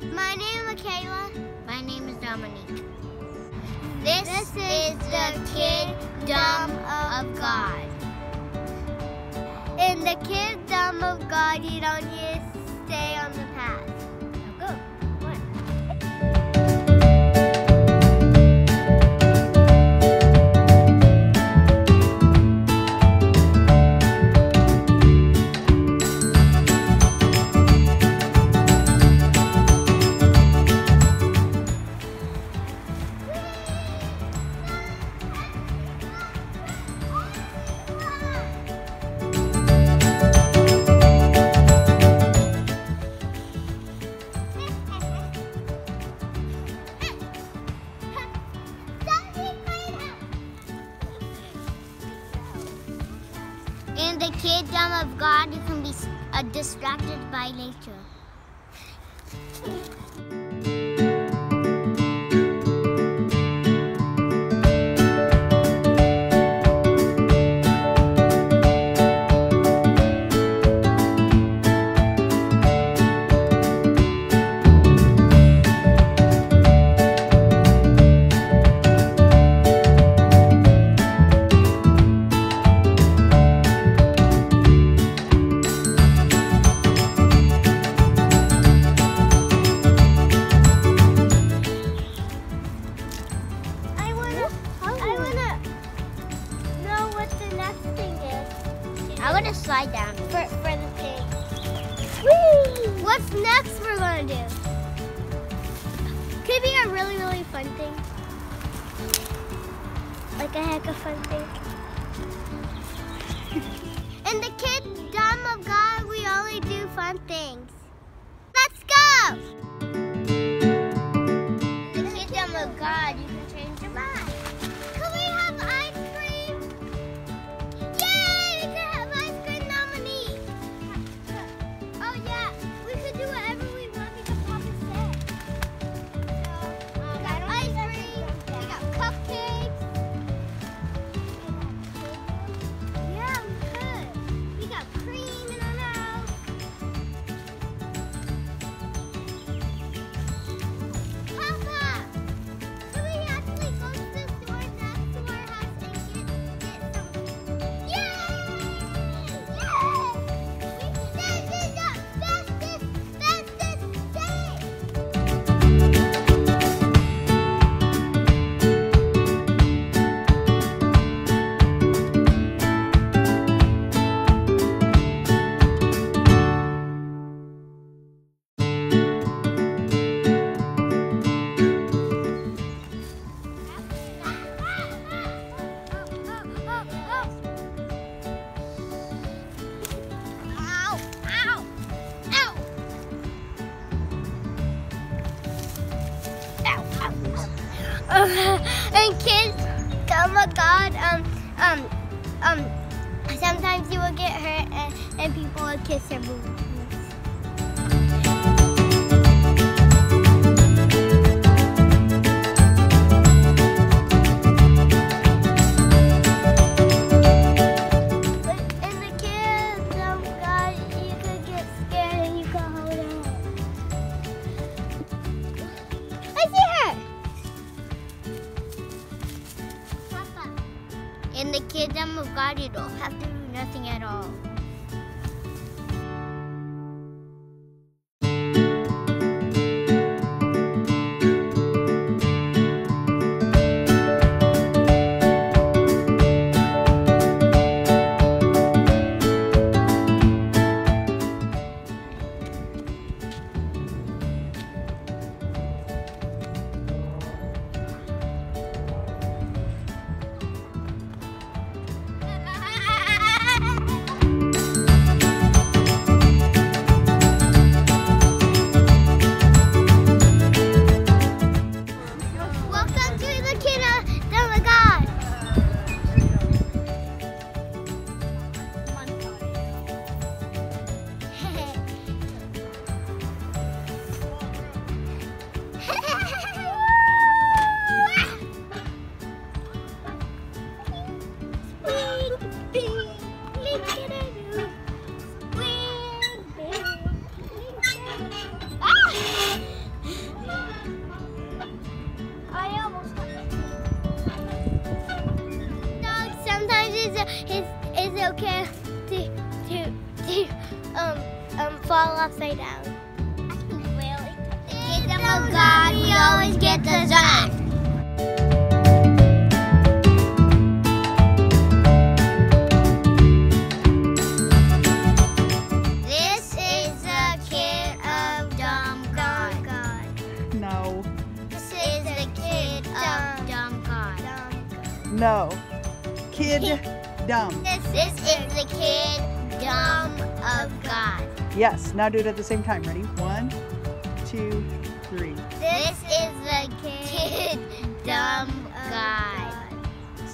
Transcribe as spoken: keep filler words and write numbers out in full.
My name is Michaela. My name is Dominique. This, This is, is the the Kingdom of of God. In the kingdom of God, you don't need to stay on the path. Now go. In the kingdom of God, you can be uh, distracted by nature. I'm gonna slide down For, for the pig. Whee! What's next we're gonna do? Could be a really, really fun thing. Like a heck of fun thing. In the kingdom of God, we only do fun things. Let's go! In the kingdom of God, you can change your mind. Can we have ice cream? Yay! We can have ice cream, Dominique. Oh yeah, we could do whatever we want because Papa said. So, um, we got ice cream, we got cupcakes. Yeah, we could. We got cream in our mouth. Papa, can we actually go to the store next to our house and get, get some? Yay! Yay! This is the fastest, fastest day! Ow! Ow! Ow! And kids, oh my God, um, um, um, sometimes you will get hurt and, and people will kiss their boobies. But in the kingdom of God, you could get scared and you could hold on. I see her! Papa. In the kingdom of God, you don't have to do nothing at all. um, fall upside down. Really? The kingdom of God, we always get dessert. This is the kid of dumb God. No. This is the kid of dumb God. No. Kid dumb. This is the kid dumb of God. Yes. Now do it at the same time. Ready? One, two, three. This is the kid dumb guy.